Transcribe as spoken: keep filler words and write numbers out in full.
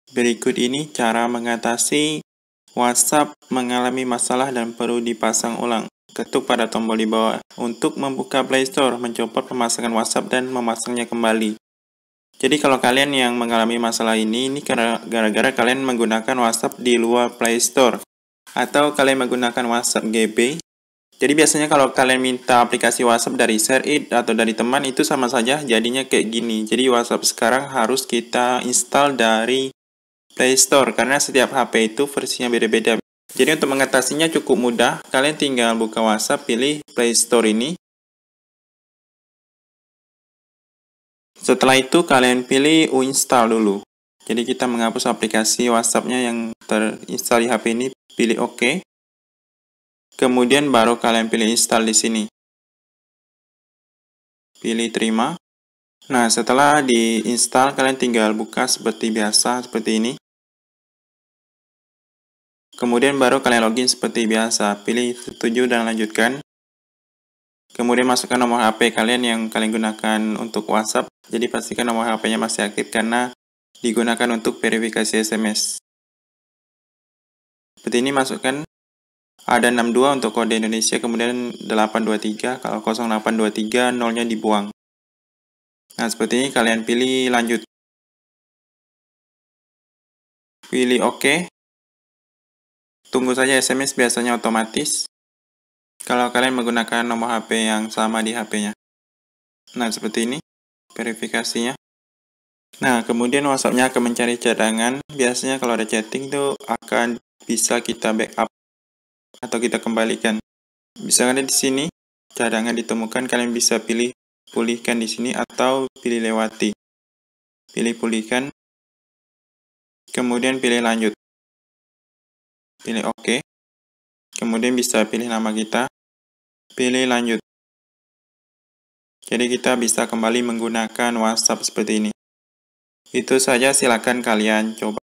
Berikut ini cara mengatasi WhatsApp mengalami masalah dan perlu dipasang ulang. Ketuk pada tombol di bawah untuk membuka Play Store, mencopot pemasangan WhatsApp dan memasangnya kembali. Jadi kalau kalian yang mengalami masalah ini, ini karena gara-gara kalian menggunakan WhatsApp di luar Play Store. Atau kalian menggunakan WhatsApp G B. Jadi biasanya kalau kalian minta aplikasi WhatsApp dari ShareIt atau dari teman, itu sama saja jadinya kayak gini. Jadi WhatsApp sekarang harus kita install dari Play Store, karena setiap H P itu versinya beda-beda. Jadi untuk mengatasinya cukup mudah, kalian tinggal buka WhatsApp, pilih Play Store ini. Setelah itu kalian pilih uninstall dulu. Jadi kita menghapus aplikasi WhatsApp-nya yang terinstall di H P ini, pilih OK. Kemudian baru kalian pilih install di sini. Pilih terima. Nah, setelah diinstal, kalian tinggal buka seperti biasa, seperti ini. Kemudian baru kalian login seperti biasa, pilih setuju dan lanjutkan. Kemudian masukkan nomor H P kalian yang kalian gunakan untuk WhatsApp. Jadi pastikan nomor H P-nya masih aktif karena digunakan untuk verifikasi S M S. Seperti ini masukkan, ada enam dua untuk kode Indonesia, kemudian delapan dua tiga, kalau nol delapan dua tiga, nolnya dibuang. Nah, seperti ini kalian pilih lanjut. Pilih OK. Tunggu saja S M S biasanya otomatis. Kalau kalian menggunakan nomor H P yang sama di H P-nya. Nah, seperti ini verifikasinya. Nah, kemudian WhatsApp-nya akan mencari cadangan. Biasanya kalau ada chatting tuh akan bisa kita backup atau kita kembalikan. Bisa ada di sini, cadangan ditemukan, kalian bisa pilih pulihkan di sini atau pilih lewati. Pilih pulihkan. Kemudian pilih lanjut. Pilih OK. Kemudian bisa pilih nama kita. Pilih lanjut. Jadi kita bisa kembali menggunakan WhatsApp seperti ini. Itu saja, silakan kalian coba.